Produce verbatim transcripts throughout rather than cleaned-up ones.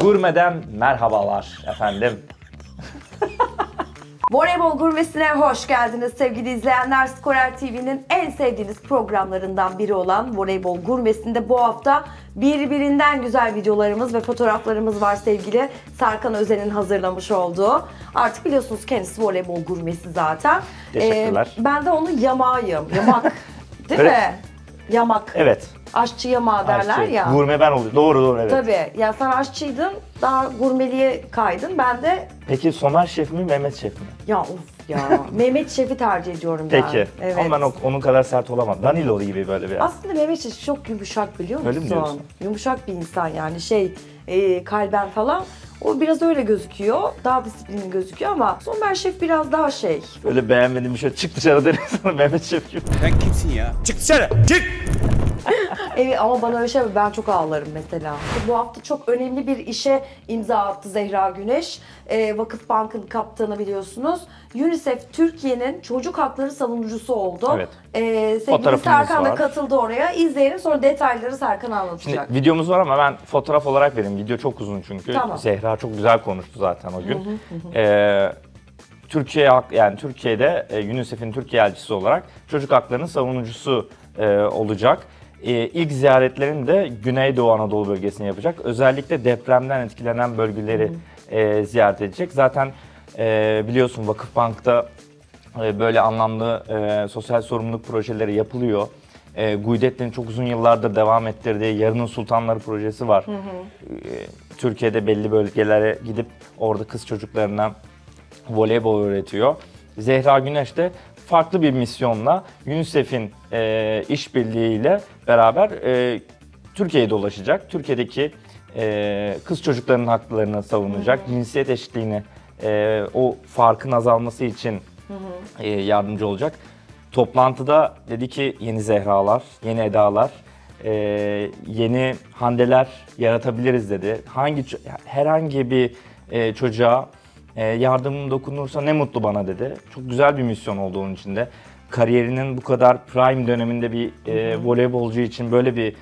Gurme'den merhabalar efendim. Voleybol Gurmesi'ne hoş geldiniz sevgili izleyenler. Skorer T V'nin en sevdiğiniz programlarından biri olan Voleybol Gurmesi'nde bu hafta birbirinden güzel videolarımız ve fotoğraflarımız var sevgili Serkan Özen'in hazırlamış olduğu. Artık biliyorsunuz kendisi Voleybol Gurmesi zaten. Teşekkürler. Ee, ben de onun yamağıyım. Yamak. Değil Evet. mi? Yamak. Evet. Aşçı yamağı derler Aşçı. ya. Gurme ben oluyorum. Doğru doğru evet. Tabii. Ya sen aşçıydın, daha gurmeliğe kaydın. Ben de Peki Somer Şef mi Mehmet Şef mi? ya of ya Mehmet Şef'i tercih ediyorum ben. Peki. Evet. Ama ben o- onun kadar sert olamam. Danilo gibi böyle biraz. Aslında Mehmet Şef çok yumuşak biliyor musun? Öyle mi diyorsun? Yumuşak bir insan yani şey e, kalben falan. O biraz öyle gözüküyor. Daha disiplinli gözüküyor ama Somer Şef biraz daha şey. Böyle beğenmediğim bir şey çık dışarı derim sana Mehmet Şef gibi. Sen kimsin ya? Çık dışarı! Çık! Evet ama bana öyle şey ben çok ağlarım mesela. Bu hafta çok önemli bir işe imza attı Zehra Güneş. Ee, Vakıfbank'ın kaptanı biliyorsunuz. UNICEF Türkiye'nin çocuk hakları savunucusu oldu. Evet. Ee, sevgili Fotoğrafımız Serkan da var. katıldı oraya. İzleyelim sonra detayları Serkan anlatacak. Şimdi videomuz var ama ben fotoğraf olarak vereyim. Video çok uzun çünkü. Tamam. Zehra çok güzel konuştu zaten o gün. Ee, Türkiye yani Türkiye'de e, UNICEF'in Türkiye elçisi olarak çocuk haklarının savunucusu e, olacak. E, ilk ziyaretlerini de Güneydoğu Anadolu bölgesine yapacak. Özellikle depremden etkilenen bölgeleri e, ziyaret edecek. Zaten e, biliyorsun Vakıfbank'ta e, böyle anlamlı e, sosyal sorumluluk projeleri yapılıyor. E, Guidetti'nin çok uzun yıllardır devam ettirdiği Yarının Sultanları projesi var. Hı hı. E, Türkiye'de belli bölgelere gidip orada kız çocuklarına voleybol öğretiyor. Zehra Güneş de farklı bir misyonla UNICEF'in e, işbirliğiyle beraber e, Türkiye'ye dolaşacak. Türkiye'deki e, kız çocuklarının haklarını savunacak. Hı hı. Cinsiyet eşitliğini, e, o farkın azalması için hı hı. E, yardımcı olacak. Toplantıda dedi ki yeni Zehra'lar, yeni Eda'lar, e, yeni Hande'ler yaratabiliriz dedi. Hangi herhangi bir e, çocuğa E, yardımım dokunursa ne mutlu bana dedi. Çok güzel bir misyon oldu onun için de. Kariyerinin bu kadar prime döneminde bir e, voleybolcu için böyle bir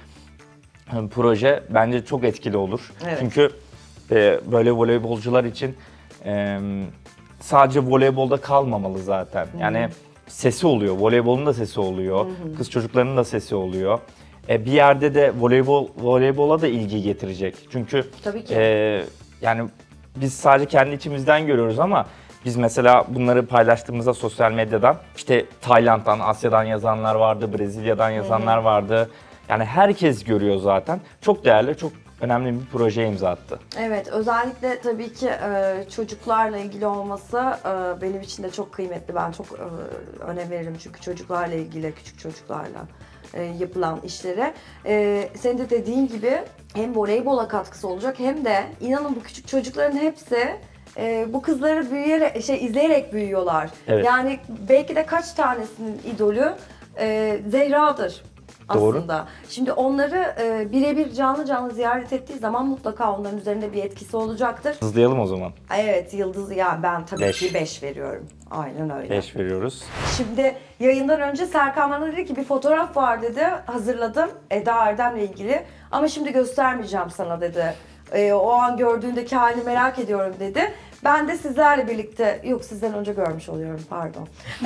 e, proje bence çok etkili olur. Evet. Çünkü e, böyle voleybolcular için e, sadece voleybolda kalmamalı zaten. Yani sesi oluyor, voleybolun da sesi oluyor, kız çocuklarının da sesi oluyor. E, bir yerde de voleybol voleybola da ilgi getirecek. Çünkü Tabii ki. E, yani biz sadece kendi içimizden görüyoruz ama biz mesela bunları paylaştığımızda sosyal medyadan işte Tayland'dan, Asya'dan yazanlar vardı, Brezilya'dan yazanlar vardı. Yani herkes görüyor zaten. Çok değerli, çok önemli bir projeye imza attı. Evet, özellikle tabii ki e, çocuklarla ilgili olması e, benim için de çok kıymetli. Ben çok e, önem veririm çünkü çocuklarla ilgili, küçük çocuklarla e, yapılan işlere. E, senin de dediğin gibi hem voleybola katkısı olacak hem de inanın bu küçük çocukların hepsi e, bu kızları büyüyerek, şey izleyerek büyüyorlar. Evet. Yani belki de kaç tanesinin idolü e, Zehra'dır. Doğru. Aslında. Şimdi onları e, birebir canlı canlı ziyaret ettiği zaman mutlaka onların üzerinde bir etkisi olacaktır. Hızlayalım o zaman. Evet, yıldız ya ben tabii Beş. ki beş veriyorum. Aynen öyle. beş veriyoruz. Şimdi yayından önce Serkan bana dedi ki bir fotoğraf var dedi. Hazırladım Eda Erdem'le ilgili. Ama şimdi göstermeyeceğim sana dedi. E, o an gördüğündeki halini merak ediyorum dedi. Ben de sizlerle birlikte, yok sizden önce görmüş oluyorum pardon.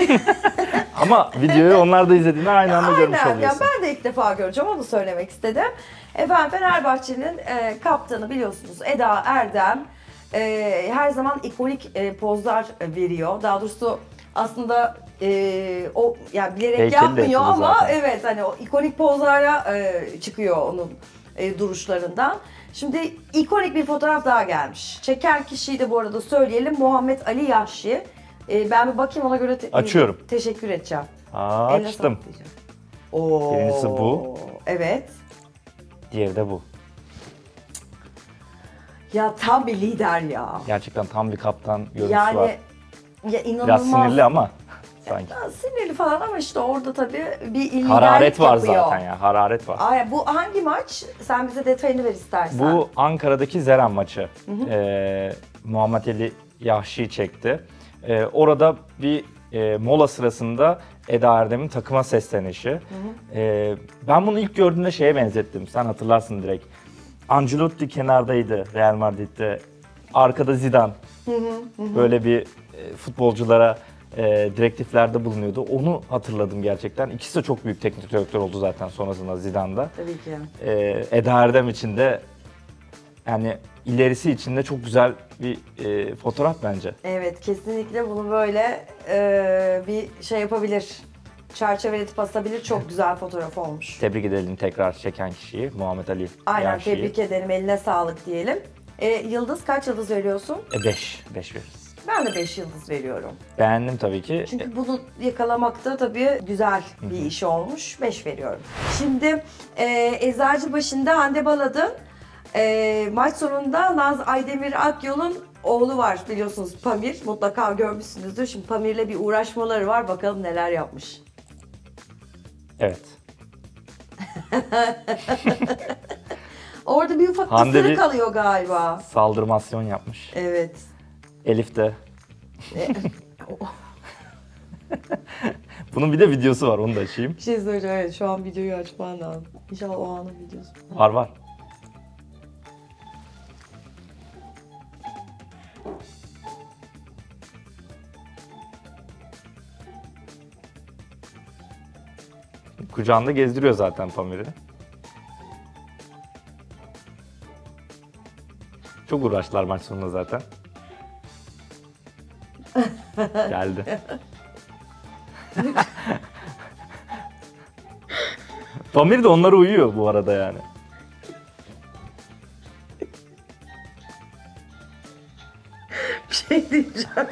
Ama videoyu onlar da izlediğinde aynı anda görmüş Aynen, ya oluyorsun. ben de ilk defa göreceğim, onu söylemek istedim. Efendim Fenerbahçe'nin e, kaptanı biliyorsunuz Eda Erdem e, her zaman ikonik e, pozlar veriyor. Daha doğrusu aslında e, o yani bilerek Heykeli de yapmıyor yapıldı ama zaten. evet hani o ikonik pozlara e, çıkıyor onun e, duruşlarından. Şimdi ikonik bir fotoğraf daha gelmiş. Çeken kişiyi de bu arada söyleyelim, Muhammed Ali Yahşi. E, ben bir bakayım ona göre te- Açıyorum. teşekkür edeceğim. Aa, Eline açtım. sağlık diyeceğim. Oo. Birincisi bu. Evet. Diğeri de bu. Ya tam bir lider ya. Gerçekten tam bir kaptan görüntüsü Yani var. ya inanılmaz. Biraz sinirli ama sanki. Ya, sinirli falan ama işte orada tabii bir liderlik Hararet var yapıyor. zaten ya, hararet var. Ay, bu hangi maç? Sen bize detayını ver istersen. Bu Ankara'daki Zeren maçı. Ee, Muhammed Ali Yahşi çekti. Ee, orada bir e, mola sırasında Eda Erdem'in takıma seslenişi. Ee, ben bunu ilk gördüğümde şeye benzettim. Sen hatırlarsın direkt. Ancelotti kenardaydı Real Madrid'de. Arkada Zidane. Böyle bir e, futbolculara e, direktiflerde bulunuyordu. Onu hatırladım gerçekten. İkisi de çok büyük teknik direktör oldu zaten sonrasında Zidane'da. Tabii ki. E, Eda Erdem için de yani ilerisi için de çok güzel bir e, fotoğraf bence. Evet, kesinlikle bunu böyle e, bir şey yapabilir. Çerçeveletip asabilir. Çok güzel fotoğraf olmuş. Tebrik edelim tekrar çeken kişiyi, Muhammed Ali Aynen, Yarşi'yi. tebrik ederim. Eline sağlık diyelim. E, yıldız kaç yıldız veriyorsun? beş, beş veririz. Ben de beş yıldız veriyorum. Beğendim tabii ki. Çünkü bunu yakalamakta tabii güzel bir iş olmuş. beş veriyorum. Şimdi e, Eczacıbaşı'nda Hande Baladın e, maç sonunda Naz Aydemir Akyol'un oğlu var biliyorsunuz, Pamir. Mutlaka görmüşsünüzdür. Şimdi Pamir'le bir uğraşmaları var. Bakalım neler yapmış. Evet. Orada bir ufak Hande ısırık bir- kalıyor galiba. Saldırmasyon yapmış. Evet. Elif de. E, Bunun bir de videosu var, onu da açayım. bir şey söyleyeceğim. Evet, şu an videoyu açman lazım. İnşallah o anın videosu. Var var. Kucağında gezdiriyor zaten Pamir'i. Çok uğraştılar maç sonunda zaten. Geldi. Pamir de onlara uyuyor bu arada yani. Bir şey diyeceğim.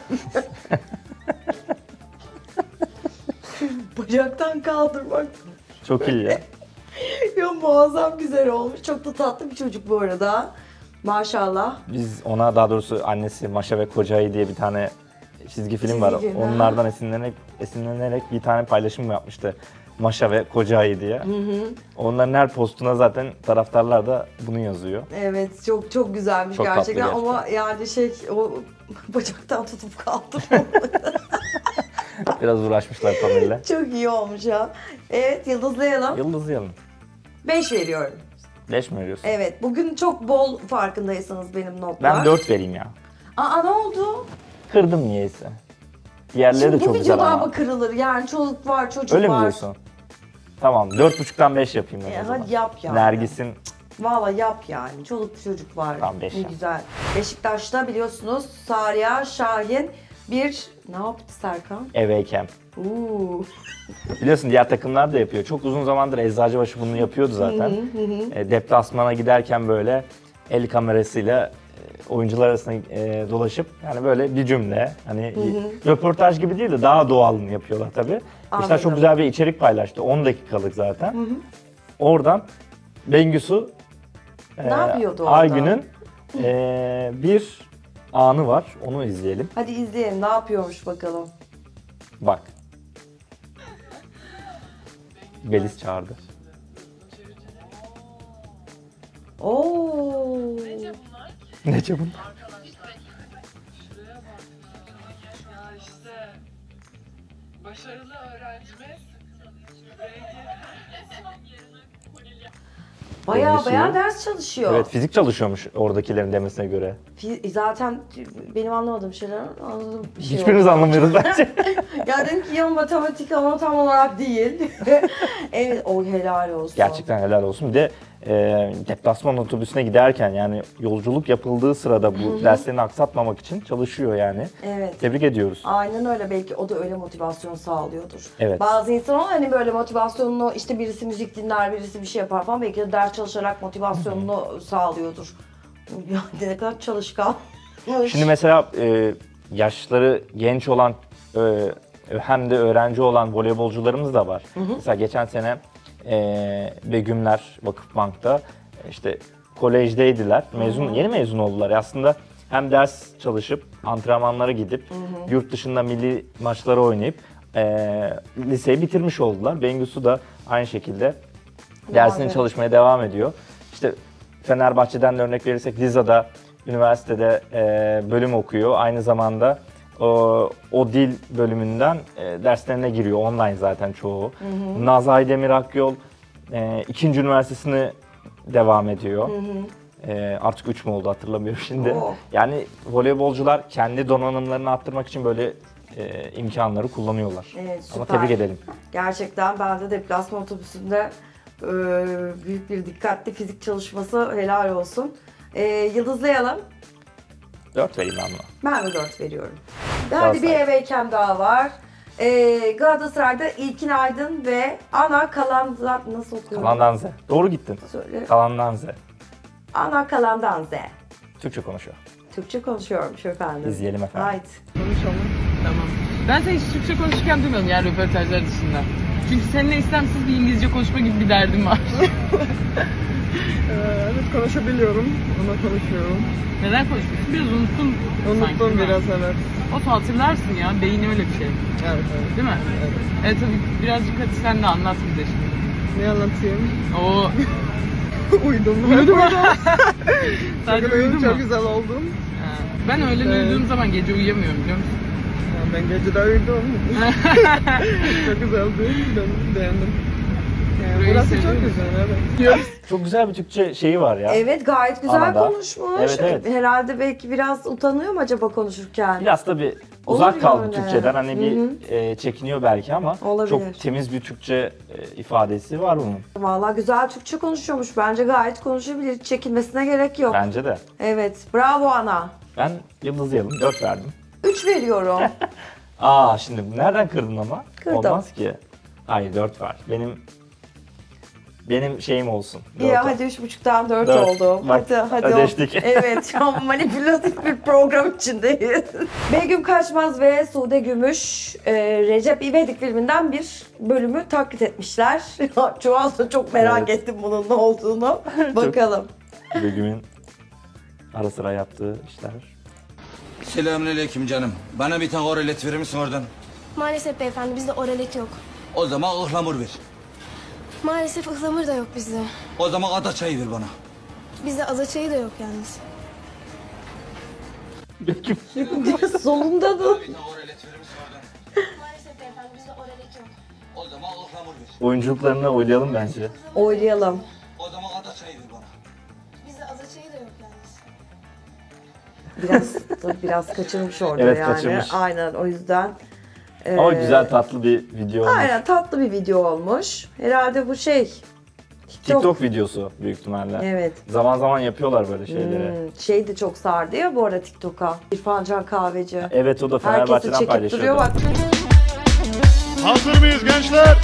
Bacaktan kaldırmak. Çok iyi ya. Ya muazzam güzel olmuş. Çok da tatlı bir çocuk bu arada. Maşallah. Biz ona, daha doğrusu annesi Maşa ve Kocayı diye bir tane çizgi film Çizgi var. film, Onlardan esinlenerek, esinlenerek bir tane paylaşım yapmıştı. Maşa ve Kocayı diye. Hı hı. Onların her postuna zaten taraftarlar da bunu yazıyor. Evet, çok çok güzelmiş Çok tatlı gerçekten. gerçekten. Ama yani şey, o bacaktan tutup kaldırmam. Biraz uğraşmışlar Pamir'le. Çok iyi olmuş ya. Evet, yıldızlayalım. Yıldızlayalım. beş veriyorum. beş mi veriyorsun? Evet, bugün çok bol farkındaysanız benim notlar. Ben dört vereyim ya. Aa, ne oldu? Kırdım niyeyse. Diğerleri Şimdi de bu çok güzel videolar ama. mı kırılır? Yani çoluk var, çocuk Öyle mi var. diyorsun? Tamam, dört buçuktan beş yapayım ben E, o zaman. hadi yap yani. Nergis'in Valla yap yani. Çoluk çocuk var. Tamam, beş ne yap. güzel. Beşiktaş'ta biliyorsunuz Sariya Şahin bir ne yaptı Serkan? Eveyken. Uuu. Biliyorsun diğer takımlar da yapıyor. Çok uzun zamandır Eczacıbaşı bunu yapıyordu zaten. E, deplasmana giderken böyle el kamerasıyla e, oyuncular arasında e, dolaşıp yani böyle bir cümle, hani röportaj gibi değil de daha doğalını yapıyorlar tabii. İşte çok güzel bir içerik paylaştı. on dakikalık zaten. Oradan Bengüsü e, Ne yapıyordu orada? Aygün'ün e, bir anı var. Onu izleyelim. Hadi izleyelim ne yapıyormuş bakalım. Bak. Beliz çağırdı. Oo. Nece bunlar? Şuraya bak. Ya işte başarılı öğrencimiz Baya Bengüsü. baya ders çalışıyor. Evet, fizik çalışıyormuş oradakilerin demesine göre. Fi- Zaten benim anlamadığım şeyler anladığım bir şey Hiçbirimiz oldu. anlamıyoruz bence. Ya dedim ki ya matematik ama tam olarak değil. Evet, o helal olsun. Gerçekten helal olsun. Bir de e, deplasman otobüsüne giderken yani yolculuk yapıldığı sırada bu derslerini aksatmamak için çalışıyor yani. Evet. Tebrik ediyoruz. Aynen öyle, belki o da öyle motivasyon sağlıyordur. Evet. Bazı insanlar hani böyle motivasyonunu işte birisi müzik dinler, birisi bir şey yapar falan, belki de ders çalışarak motivasyonunu sağlıyordur. Ya ne kadar çalışkan. Şimdi mesela e, yaşları genç olan e, hem de öğrenci olan voleybolcularımız da var. Mesela geçen sene e, Begümler Vakıfbank'ta e, işte kolejdeydiler. Mezun, yeni mezun oldular. Aslında hem ders çalışıp antrenmanlara gidip yurt dışında milli maçları oynayıp e, liseyi bitirmiş oldular. Bengüsü de aynı şekilde dersini evet. çalışmaya devam ediyor. İşte Fenerbahçe'den de örnek verirsek Liza'da üniversitede e, bölüm okuyor. Aynı zamanda o, o dil bölümünden e, derslerine giriyor. Online zaten çoğu. Hı hı. Naz Aydemir Akyol e, ikinci üniversitesini devam ediyor. Hı hı. Ee, artık üç mü oldu hatırlamıyorum şimdi. Oo. Yani voleybolcular kendi donanımlarını arttırmak için böyle e, imkanları kullanıyorlar. Evet, Ama süper. tebrik edelim. Gerçekten ben de deplasman otobüsünde e, büyük bir dikkatli fizik çalışması helal olsun. E, yıldızlayalım. dört vereyim ben buna. Ben de dört veriyorum. Hadi Galatasaray. bir eveykem daha var. E, Galatasaray'da İlkin Aydın ve Ana Kalandan nasıl okuyorum? Kalandanze. Doğru gittin. Söyle. Kalandanze. Ana Kalandanze. Türkçe konuşuyor. Türkçe konuşuyormuş efendim. İzleyelim efendim. Haydi. Konuşalım. Tamam. Ben seni hiç Türkçe konuşurken duymuyorum yani röportajlar dışında. Çünkü seninle istemsiz bir İngilizce konuşma gibi bir derdim var. Ee, evet konuşabiliyorum ama konuşmuyorum. Neden konuşmuyorsun? Biraz unuttun sanki, Unuttum değil mi? biraz evet. O hatırlarsın ya. Beyin öyle bir şey. Evet evet. Değil mi? Evet. Evet tabii birazcık hadi sen de anlat bize şimdi. Ne anlatayım? Oo. Uydum. Uyudu mu? Sadece Bugün uyudu mu? çok güzel oldum. Ha. Ben öğlen Evet. uyuduğum zaman gece uyuyamıyorum biliyor musun? Ya ben gece de uyudum. Çok güzeldi. Ben beğendim. Yani Burayı burası seviyor çok musun? güzel evet. Çok güzel bir Türkçe şeyi var ya. Evet gayet güzel Anada. konuşmuş. Evet, evet. Herhalde belki biraz utanıyor mu acaba konuşurken? Biraz tabii Olur uzak kaldı yani. Türkçeden. Hani bir Hı e, çekiniyor belki ama Olabilir. çok temiz bir Türkçe e, ifadesi var bunun. Vallahi güzel Türkçe konuşuyormuş. Bence gayet konuşabilir. Hiç çekinmesine gerek yok. Bence de. Evet. Bravo ana. Ben yıldızlayalım. dört verdim. üç veriyorum. Aa şimdi nereden kırdın ama? Kırdım. Olmaz ki. Hayır dört var. Benim benim şeyim olsun. İyi dört hadi üç buçuktan dört Dört. oldu. Bak, hadi hadi. ödeştik. ol- Evet şu an manipülatif bir program içindeyiz. Begüm Kaçmaz ve Sude Gümüş e, Recep İvedik filminden bir bölümü taklit etmişler. Şu an da çok merak Evet. ettim bunun ne olduğunu. Bakalım. Begüm'ün ara sıra yaptığı işler. Selamünaleyküm canım. Bana bir tane oralet verir misin oradan? Maalesef beyefendi bizde oralet yok. O zaman ıhlamur ver. Maalesef ıhlamur da yok bizde. O zaman ada çayı ver bana. Bizde azaçayı da yok yalnız. Begüm. Solunda da. Bir tane oralet verir misin oradan? Maalesef beyefendi bizde oralet yok. O zaman ıhlamur ver. Oyunculuklarını oylayalım bence. Oylayalım. O zaman ada çayı ver bana. Bizde azaçayı da yok yalnız. Biraz biraz kaçırmış orada Evet, yani. kaçırmış. Aynen o yüzden. Ama e, güzel tatlı bir video olmuş. Aynen tatlı bir video olmuş. Herhalde bu şey. TikTok videosu büyük ihtimalle. Evet. Zaman zaman yapıyorlar böyle şeyleri. Hmm, şey de çok sardı ya bu arada TikTok'a. İrfan Can Kahveci. Evet o da Herkesi Fenerbahçe'den çekip paylaşıyordu. duruyor bak. Hazır mıyız gençler?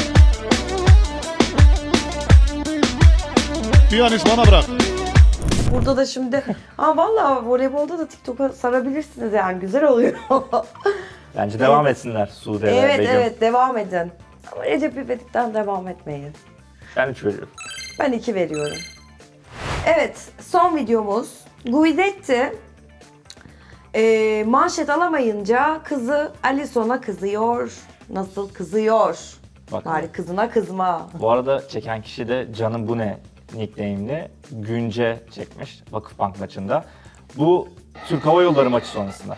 Piyanist bana bırak. Burada da şimdi. Aa vallahi voleybolda da TikTok'a sarabilirsiniz yani güzel oluyor. Bence devam etsinler Sude ve evet Begüm. evet devam edin. Ama Recep İvedik'ten devam etmeyin. Ben üç veriyorum. Ben iki veriyorum. Evet, son videomuz. Guidetti e, manşet alamayınca kızı Alison'a kızıyor. Nasıl kızıyor? Bak. Bari kızına kızma. Bu arada çeken kişi de Canım Bu Ne nickname'li Günce çekmiş Vakıfbank maçında. Bu Türk Hava Yolları maçı sonrasında.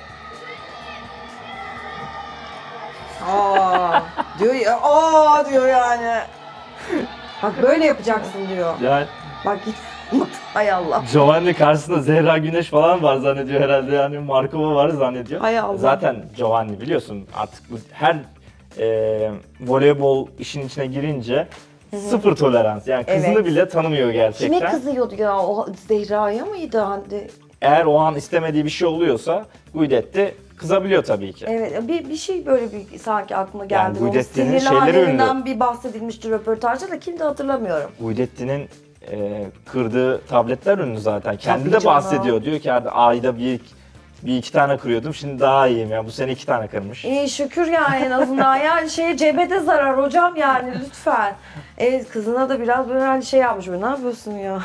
Aa diyor ya, aa diyor yani. Bak böyle yapacaksın diyor. Ya Bak git. Hay Allah. Giovanni karşısında Zehra Güneş falan var zannediyor herhalde yani Markova var zannediyor. Hay Allah. Zaten Giovanni biliyorsun artık bu her e, voleybol işin içine girince sıfır tolerans. Yani kızını Evet. bile tanımıyor gerçekten. Kime kızıyordu ya? O Zehra'ya mıydı Hande? Eğer o an istemediği bir şey oluyorsa Guidetti kızabiliyor tabii ki. Evet bir, bir şey böyle bir sanki aklıma geldi. Yani Onun Guidetti'nin sinirli şeyleri hallerinden bir bahsedilmişti röportajda da kimdi hatırlamıyorum. Guidetti'nin e, kırdığı tabletler ünlü zaten. Kendi Tabii de canım. bahsediyor. Diyor ki "Hadi ayda bir, bir iki tane kırıyordum. Şimdi daha iyiyim ya. Bu sene iki tane kırmış. İyi şükür yani en azından yani şeye cebe de zarar hocam yani lütfen. Evet kızına da biraz böyle hani şey yapmış böyle ne yapıyorsun ya?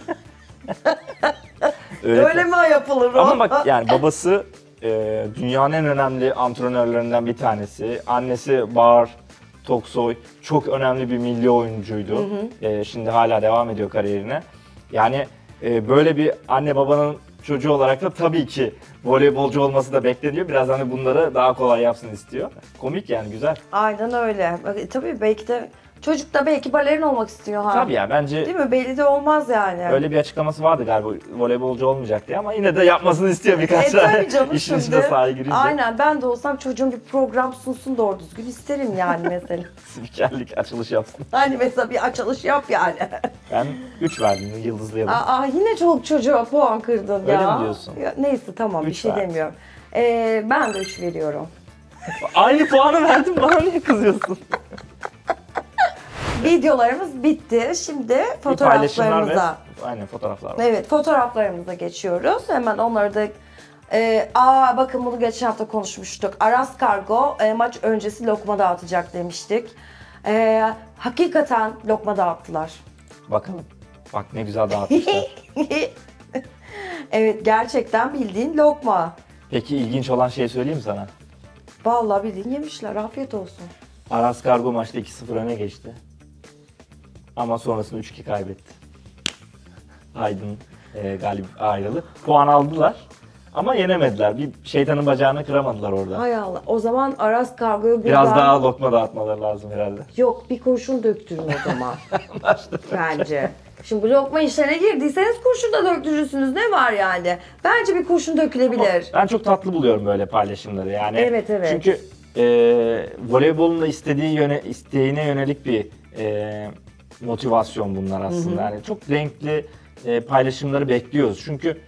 Öyle, Öyle mi yapılır o? Ama bak yani babası e, dünyanın en önemli antrenörlerinden bir tanesi. Annesi Bahar Toksoy çok önemli bir milli oyuncuydu. E, şimdi hala devam ediyor kariyerine. Yani e, böyle bir anne babanın çocuğu olarak da tabii ki voleybolcu olması da bekleniyor. Biraz hani bunları daha kolay yapsın istiyor. Komik yani güzel. Aynen öyle. Bak, tabii belki de Çocuk da belki balerin olmak istiyor ha. Tabii ya bence Değil mi? Belli de olmaz yani. öyle bir açıklaması vardı galiba voleybolcu olmayacak diye ama yine de yapmasını istiyor birkaç E tabii canım işin şimdi. içine sahi girince. Aynen, ben de olsam çocuğum bir program sunsun doğru düzgün isterim yani mesela. Spikerlik açılış yapsın. Hani mesela bir açılış yap yani. Ben üç verdim yıldızlayalım. Aa, yine çok çocuğa puan kırdın Öyle ya. mi diyorsun? Ya, neyse tamam bir Üç şey ver. demiyorum. Ee, ben de üç veriyorum. Aynı puanı verdim bana niye kızıyorsun? Videolarımız bitti. Şimdi Bir paylaşımlar ve fotoğraflarımıza. aynen fotoğraflar var. Evet, fotoğraflarımıza geçiyoruz. Hemen onları da e, aa bakın bunu geçen hafta konuşmuştuk. Aras Kargo e, maç öncesi lokma dağıtacak demiştik. E, hakikaten lokma dağıttılar. Bakalım. Bak ne güzel dağıtmışlar. Evet, gerçekten bildiğin lokma. Peki ilginç olan şeyi söyleyeyim mi sana? Vallahi bildiğin yemişler. Afiyet olsun. Aras Kargo maçta iki sıfır öne geçti. Ama sonrasında üç iki kaybetti. Aydın e, galip ayrıldı. Puan aldılar ama yenemediler. Bir şeytanın bacağını kıramadılar orada. Hay Allah. O zaman Aras Kargo'yu Biraz buradan... daha lokma dağıtmaları lazım herhalde. Yok, bir kurşun döktürün o zaman. Bence. Şimdi bu lokma işlerine girdiyseniz kurşun da döktürürsünüz. Ne var yani? Bence bir kurşun dökülebilir. Ben çok tatlı buluyorum böyle paylaşımları yani. Evet, evet. Çünkü e, voleybolun da istediği yöne, isteğine yönelik bir e, motivasyon bunlar aslında. Yani çok renkli e, paylaşımları bekliyoruz. Çünkü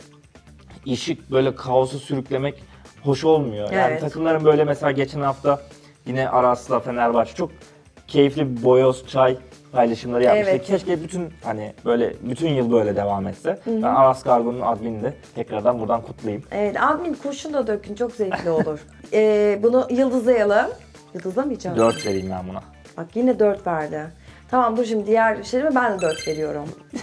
işi böyle kaosa sürüklemek hoş olmuyor. Yani Evet. takımların böyle mesela geçen hafta yine Aras'la Fenerbahçe çok keyifli bir boyoz çay paylaşımları yapmıştı. Evet. Keşke bütün hani böyle bütün yıl böyle devam etse. Ben Aras Kargo'nun adminini de tekrardan buradan kutlayayım. Evet, admin kurşun da dökün. Çok zevkli olur. ee, bunu yıldızlayalım. Yıldızlamayacağım. dört vereyim ben buna. Bak yine dört verdi. Tamam, dur şimdi diğer şeylerime ben de dört veriyorum.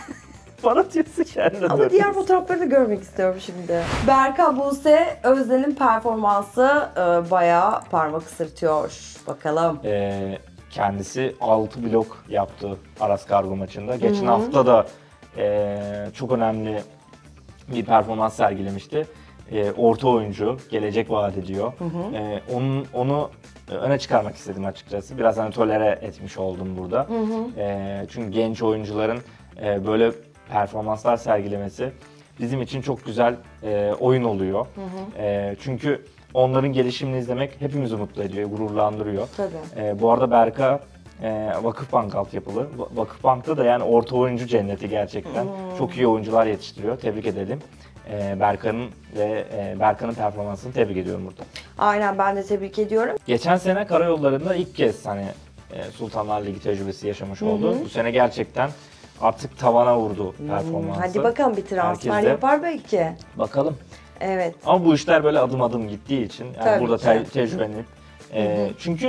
Bana diyorsun kendine Ama dört. diğer fotoğrafları da görmek istiyorum şimdi. Berka Buse Özden'in performansı e, bayağı parmak ısırtıyor. Bakalım. Ee, kendisi altı blok yaptı Aras Kargo maçında. Geçen hafta da e, çok önemli bir performans sergilemişti. E, orta oyuncu, gelecek vaat ediyor. E, onun onu öne çıkarmak istedim açıkçası. Biraz hani tolere etmiş oldum burada. E, çünkü genç oyuncuların e, böyle performanslar sergilemesi bizim için çok güzel e, oyun oluyor. E, çünkü onların gelişimini izlemek hepimizi mutlu ediyor, gururlandırıyor. Tabii. E, bu arada Berka e, Vakıfbank altyapılı. Va- Vakıfbank'ta da yani orta oyuncu cenneti gerçekten. Çok iyi oyuncular yetiştiriyor. Tebrik edelim. E, Berka'nın ve e, Berka'nın performansını tebrik ediyorum burada. Aynen, ben de tebrik ediyorum. Geçen sene karayollarında ilk kez hani e, Sultanlar Ligi tecrübesi yaşamış oldu. Bu sene gerçekten artık tavana vurdu performansı. Hadi bakalım, bir transfer Herkes de- yapar belki. Bakalım. Evet. Ama bu işler böyle adım adım gittiği için yani Tabii burada ki. te- tecrübeli. E, çünkü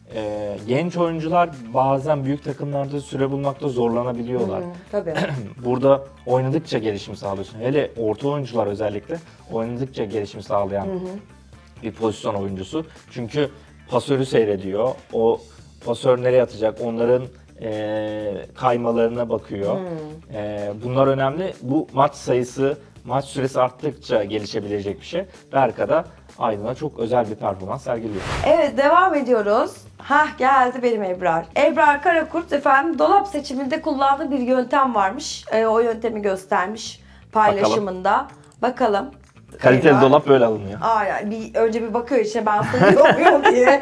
e, genç oyuncular bazen büyük takımlarda süre bulmakta zorlanabiliyorlar. Hı, tabii. Burada oynadıkça gelişim sağlıyorsun. Hele orta oyuncular özellikle oynadıkça gelişim sağlayan bir pozisyon oyuncusu. Çünkü pasörü seyrediyor. O pasör nereye atacak? Onların e, kaymalarına bakıyor. E, bunlar önemli. Bu maç sayısı, maç süresi arttıkça gelişebilecek bir şey. Berka da Aydın'a çok özel bir performans sergiliyor. Evet, devam ediyoruz. Hah, geldi benim Ebrar. Ebrar Karakurt efendim dolap seçiminde kullandığı bir yöntem varmış. Ee, o yöntemi göstermiş paylaşımında. Bakalım. Kaliteli Ebrar- dolap böyle alınıyor. Aynen. Bir, önce bir bakıyor işte ben sayıyor muyum diye.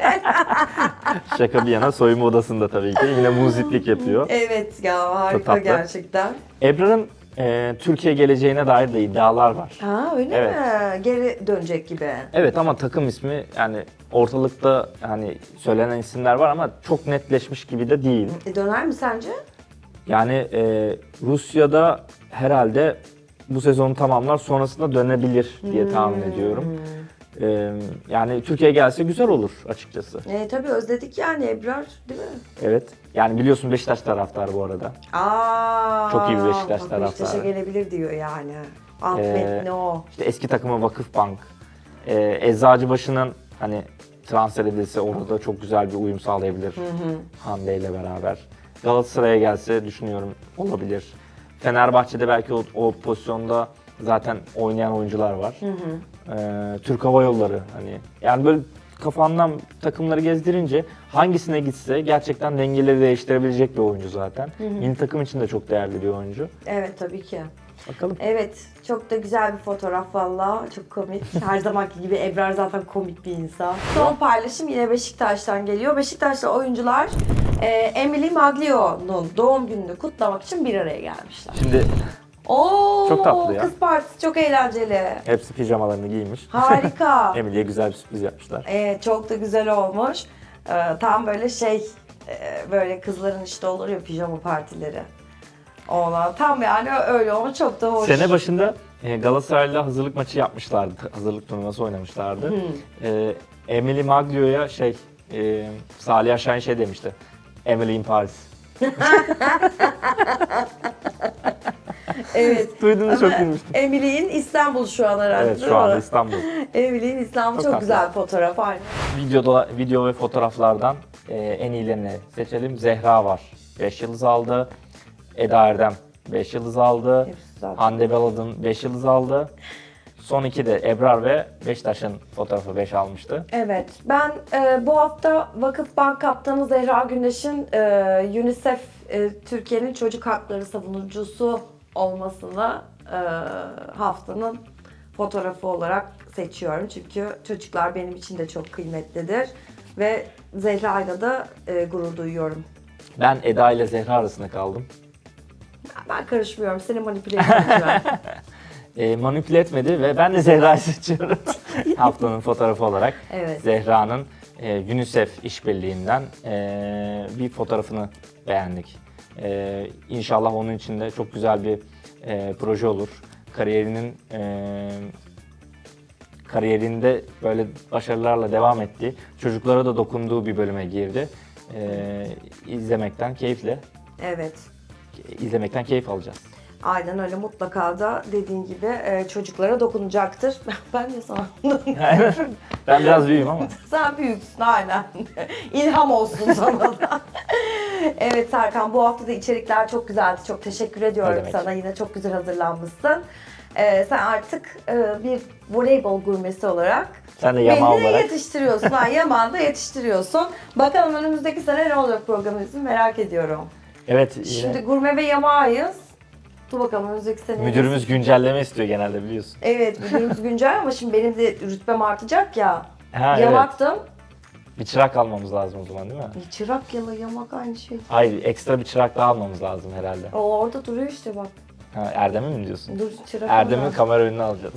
Şaka bir yana soyunma odasında tabii ki. Yine muziplik yapıyor. Evet ya, harika tatlı. gerçekten. Ebrar'ın e, Türkiye geleceğine dair de iddialar var. Ha, öyle Evet. mi? Geri dönecek gibi. Evet ama takım ismi yani ortalıkta hani söylenen isimler var ama çok netleşmiş gibi de değil. E, döner mi sence? Yani e, Rusya'da herhalde bu sezonu tamamlar sonrasında dönebilir diye tahmin ediyorum. E, yani Türkiye'ye gelse güzel olur açıkçası. E, tabii özledik yani Ebrar, değil mi? Evet. Yani biliyorsun Beşiktaş taraftarı bu arada. Aa, Çok iyi bir Beşiktaş bak, taraftarı. Beşiktaş'a gelebilir diyor yani. Ahmet Ee, ne o? İşte eski takımı Vakıfbank. E, Eczacıbaşı'nın hani transfer edilse orada çok güzel bir uyum sağlayabilir Hande ile beraber. Galatasaray'a gelse düşünüyorum olabilir. Fenerbahçe'de belki o, o pozisyonda zaten oynayan oyuncular var. Ee, Türk Hava Yolları hani yani böyle kafandan takımları gezdirince hangisine gitse gerçekten dengeleri değiştirebilecek bir oyuncu zaten. Milli takım için de çok değerli bir oyuncu. Evet tabii ki. Bakalım. Evet, çok da güzel bir fotoğraf valla. Çok komik. Her zamanki gibi Ebrar zaten komik bir insan. Son paylaşım yine Beşiktaş'tan geliyor. Beşiktaş'ta oyuncular e, Emily Maglio'nun doğum gününü kutlamak için bir araya gelmişler. Şimdi Oo, Çok tatlı ya. Kız partisi çok eğlenceli. hepsi pijamalarını giymiş. Harika. Emily'ye güzel bir sürpriz yapmışlar. Evet, çok da güzel olmuş. Ee, tam böyle şey, e, böyle kızların işte olur ya pijama partileri. Oğlan tam yani öyle olmuş, çok da hoş. Sene başında e, Galatasaray'la hazırlık maçı yapmışlardı. Hazırlık turnuvası oynamışlardı. Hmm. E, Emily Maglio'ya şey, e, Salih Aşahin şey demişti. Emily in Paris. Evet. Duyduğunda çok gülmüştüm. Emily'in İstanbul şu an herhalde. Evet, değil şu anda mi? İstanbul. Emily'in İstanbul Çok çok, tatlı. güzel bir fotoğraf aynı. Videoda, video ve fotoğraflardan e, en iyilerini seçelim. Zehra var. beş yıldız aldı. Eda Erdem beş yıldız aldı. Hepsi zaten. Hande Baladın beş yıldız aldı. Son iki de Ebrar ve Beşiktaş'ın fotoğrafı beş almıştı. Evet, ben e, bu hafta Vakıfbank Kaptanı Zehra Güneş'in e, UNICEF e, Türkiye'nin çocuk hakları savunucusu olmasını e, haftanın fotoğrafı olarak seçiyorum. Çünkü çocuklar benim için de çok kıymetlidir ve Zehra'yla da e, gurur duyuyorum. Ben Eda ile Zehra arasında kaldım. Ben karışmıyorum, seni manipüle edeceğim. E, manipüle etmedi ve ben de Zehra'yı seçiyorum. Haftanın fotoğrafı olarak. Evet. Zehra'nın e, UNICEF işbirliğinden e, bir fotoğrafını beğendik. E, İnşallah onun için de çok güzel bir e, proje olur. Kariyerinin e, kariyerinde böyle başarılarla devam ettiği, çocuklara da dokunduğu bir bölüme girdi. E, izlemekten keyifle, Evet. izlemekten keyif alacağız. Aynen öyle, mutlaka da dediğin gibi e, çocuklara dokunacaktır. Ben de sana. Ben biraz büyüğüm ama. Sen büyüksün aynen. İlham olsun sana da. Evet Serkan, bu hafta da içerikler çok güzeldi. Çok teşekkür Ne ediyorum demek. sana. Yine çok güzel hazırlanmışsın. Ee, sen artık e, bir voleybol gurmesi olarak Sen de yama beni de olarak. yetiştiriyorsun. Ha, Yaman'da yetiştiriyorsun. Bakalım önümüzdeki sene ne olacak programımızın, merak ediyorum. Evet, yine Şimdi gurme ve yamağıyız. Dur bakalım önümüzdeki sene. müdürümüz güncelleme istiyor genelde, biliyorsun. Evet, müdürümüz güncel ama şimdi benim de rütbem artacak ya. Ha, evet. Yamaktım. Bir çırak almamız lazım o zaman, değil mi? Çırak yala yamak aynı şey. Hayır, ekstra bir çırak daha almamız lazım herhalde. O orada duruyor işte bak. Ha, Erdem'i mi diyorsun? Dur çırak. Erdem'in alacağım. kamera önüne alacağız.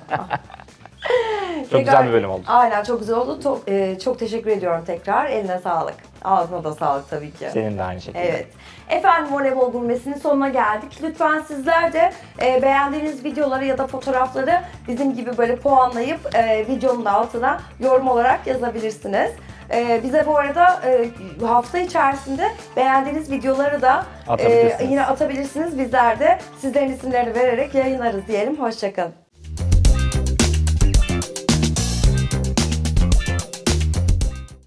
Çok Tekrar- güzel bir bölüm oldu. Aynen, çok güzel oldu. Çok, e, çok teşekkür ediyorum tekrar. Eline sağlık. Ağzına da sağlık tabii ki. Senin de aynı şekilde. Evet. Efendim, voleybol gurmesinin sonuna geldik. Lütfen sizler de e, beğendiğiniz videoları ya da fotoğrafları bizim gibi böyle puanlayıp e, videonun da altına yorum olarak yazabilirsiniz. E, bize bu arada e, hafta içerisinde beğendiğiniz videoları da e, Atabilirsiniz. yine atabilirsiniz. Bizler de sizlerin isimlerini vererek yayınlarız diyelim. Hoşçakalın.